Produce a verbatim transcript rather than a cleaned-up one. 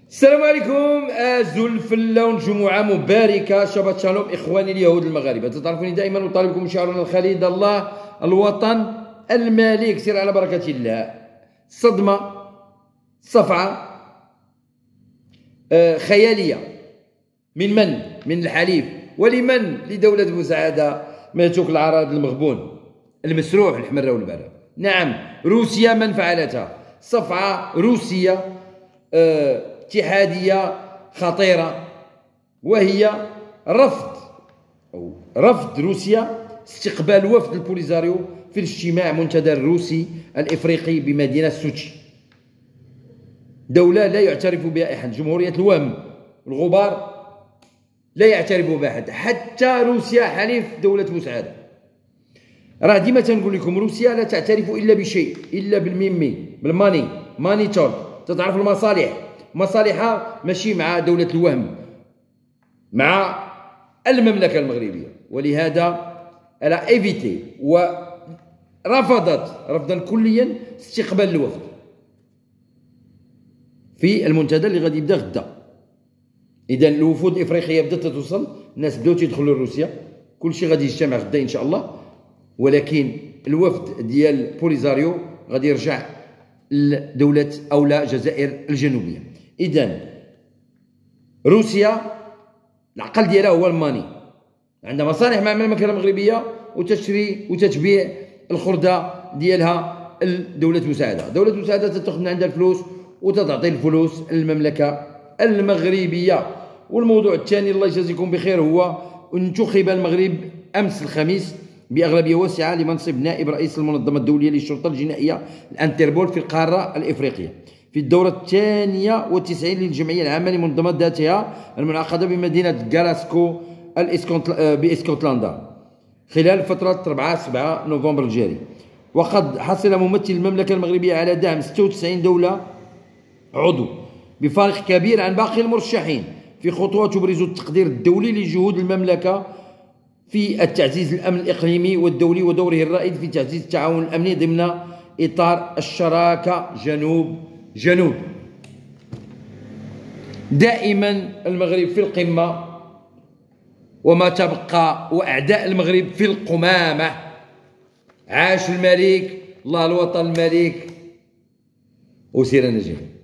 السلام عليكم زلفلة ونجمعة مباركة. شباب شالوم إخواني اليهود المغاربة، تعرفوني دائما أطالبكم شعارنا الخالد الله الوطن الملك. سير على بركة الله. صدمة، صفعة آه خيالية. من من؟ من الحليف. ولمن؟ لدولة مساعدة ماتوك العراض المغبون المسروح الحمراء والبارة. نعم، روسيا من فعلتها. صفعة روسية آه اتحادية خطيرة، وهي رفض أو رفض روسيا استقبال وفد البوليزاريو في الاجتماع منتدى الروسي الإفريقي بمدينة سوتشي. دولة لا يعترف بها أحد، جمهورية الوهم الغبار لا يعترف بها أحد، حتى روسيا حليف دولة مساعدة. راه ديما تنقول لكم روسيا لا تعترف إلا بشيء، إلا بالميمي، بالماني، ماني تولك، تتعرف المصالح، مصالحها ماشي مع دولة الوهم، مع المملكة المغربية. ولهذا ألا ايفيتي ورفضت رفضا كليا استقبال الوفد في المنتدى اللي غادي يبدا غدا. إذا الوفود الإفريقية بدات توصل، الناس بداو تيدخلوا لروسيا، كلشي غادي يجتمع غدا إن شاء الله. ولكن الوفد ديال بوليزاريو غادي يرجع لدولة أو لا الجزائر الجنوبية. إذا روسيا العقل ديالها هو الماني، عندها مصالح مع المملكة المغربية وتشري وتتبيع الخردة ديالها لدولة مساعدة. دولة مساعدة تاخذ من عندها الفلوس وتعطي الفلوس للمملكة المغربية. والموضوع الثاني الله يجازيكم بخير هو انتخب المغرب أمس الخميس بأغلبية واسعة لمنصب نائب رئيس المنظمة الدولية للشرطة الجنائية الانتربول في القارة الإفريقية في الدورة الثانية والتسعين للجمعية العامة لمنظمات ذاتها المنعقدة بمدينة غلاسكو بإسكتلندا خلال فترة أربعة سبعة نوفمبر الجاري. وقد حصل ممثل المملكة المغربية على دعم ستة وتسعين دولة عضو بفارق كبير عن باقي المرشحين، في خطوة تبرز التقدير الدولي لجهود المملكة في التعزيز الأمن الإقليمي والدولي ودوره الرائد في تعزيز التعاون الأمني ضمن إطار الشراكة جنوب جنوب. دائما المغرب في القمة وما تبقى، وأعداء المغرب في القمامة. عاش الملك، الله الوطن الملك، وسير نجيب.